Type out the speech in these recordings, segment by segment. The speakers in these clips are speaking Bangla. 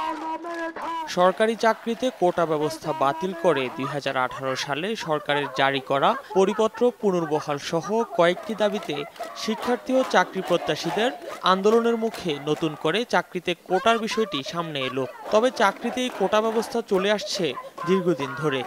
সরকারি চাকরিতে কোটা ব্যবস্থা বাতিল করে ২০১৮ সালে সরকারের জারি করা পরিপত্র পুনর্বহাল সহ কয়েকটি দাবিতে শিক্ষার্থী ও চাকরি প্রত্যাশীদের আন্দোলনের মুখে নতুন করে চাকরিতে কোটার বিষয়টি সামনে এলো। তবে চাকরিতে এই কোটা ব্যবস্থা চলে আসছে দীর্ঘদিন ধরে।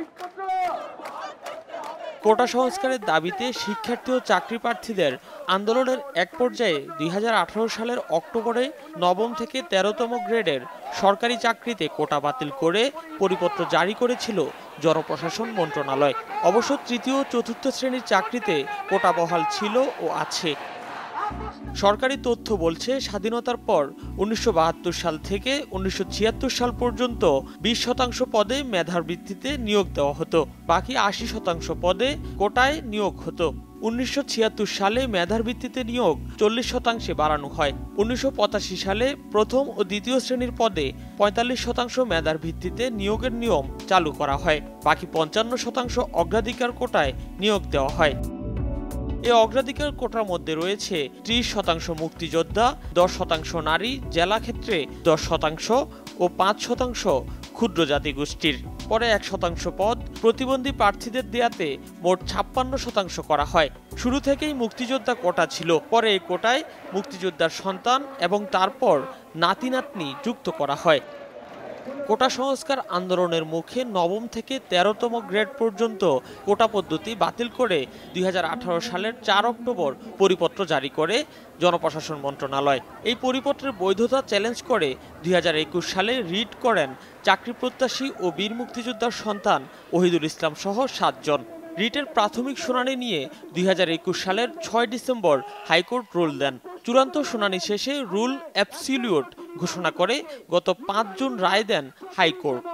কোটা সংস্কারের দাবিতে শিক্ষার্থী ও চাকরি প্রার্থীদের আন্দোলনের এক পর্যায়ে ২০১৮ সালের অক্টোবরে নবম থেকে ১৩তম গ্রেডের সরকারি চাকরিতে কোটা বাতিল করে পরিপত্র জারি করেছিল জনপ্রশাসন মন্ত্রণালয়। অবশ্য তৃতীয় ও চতুর্থ শ্রেণীর চাকরিতে কোটা বহাল ছিল ও আছে। সরকারি তথ্য বলছে, স্বাধীনতার পর ১৯৭২ সাল থেকে ১৯৭৬ সাল পর্যন্ত ২০% পদে মেধার ভিত্তিতে নিয়োগ দেওয়া হতো, বাকি ৮০% পদে কোটায় নিয়োগ হতো। ১৯৭৬ সালে মেধার ভিত্তিতে নিয়োগ ৪০% বাড়ানো হয়। ১৯৮৫ সালে প্রথম ও দ্বিতীয় শ্রেণীর পদে ৪৫% মেধার ভিত্তিতে নিয়োগের নিয়ম চালু করা হয়। বাকি ৫৫% অগ্রাধিকার কোটায় নিয়োগ দেওয়া হয়। এই অগ্রাধিকার কোটার মধ্যে রয়েছে ৩০% মুক্তিযোদ্ধা, ১০% নারী, জেলা ক্ষেত্রে ১০% ও ৫% ক্ষুদ্র জাতিগোষ্ঠীর। পরে ১% পদ প্রতিবন্ধী প্রার্থীদের দেয়াতে মোট ৫৬% করা হয়। শুরু থেকেই মুক্তিযোদ্ধা কোটা ছিল, পরে এই কোটায় মুক্তিযোদ্ধার সন্তান এবং তারপর নাতি নাতনি যুক্ত করা হয়। কোটা সংস্কার আন্দোলনের মুখে নবম থেকে ১৩তম গ্রেড পর্যন্ত কোটা পদ্ধতি বাতিল করে ২০১৮ সালের ৪ অক্টোবর পরিপত্র জারি করে জনপ্রশাসন মন্ত্রণালয়। এই পরিপত্রের বৈধতা চ্যালেঞ্জ করে ২০২১ সালে রিট করেন চাকরি প্রত্যাশী ও বীর মুক্তিযোদ্ধার সন্তান ওহিদুল ইসলাম সহ ৭ জন। রিটের প্রাথমিক শুনানি নিয়ে ২০২১ সালের ৬ ডিসেম্বর হাইকোর্ট রুল দেন। চূড়ান্ত শুনানি শেষে রুল অ্যাবসলিউট ঘোষণা করে গত ৫ জুন রায় দেন হাইকোর্ট।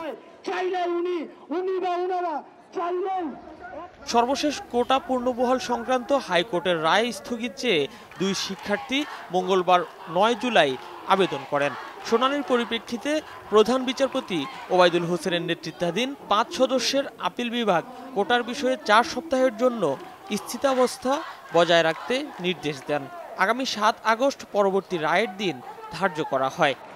সর্বশেষ কোটা পুনর্বহাল সংক্রান্ত হাইকোর্টের রায় স্থগিত চেয়ে ২ শিক্ষার্থী মঙ্গলবার ৯ জুলাই আবেদন করেন। শুনানির পরিপ্রেক্ষিতে প্রধান বিচারপতি ওবায়দুল হোসেনের নেতৃত্বাধীন ৫ সদস্যের আপিল বিভাগ কোটার বিষয়ে ৪ সপ্তাহের জন্য স্থিতাবস্থা বজায় রাখতে নির্দেশ দেন। আগামী ৭ আগস্ট পরবর্তী রায়ের দিন ধার্য করা হয়।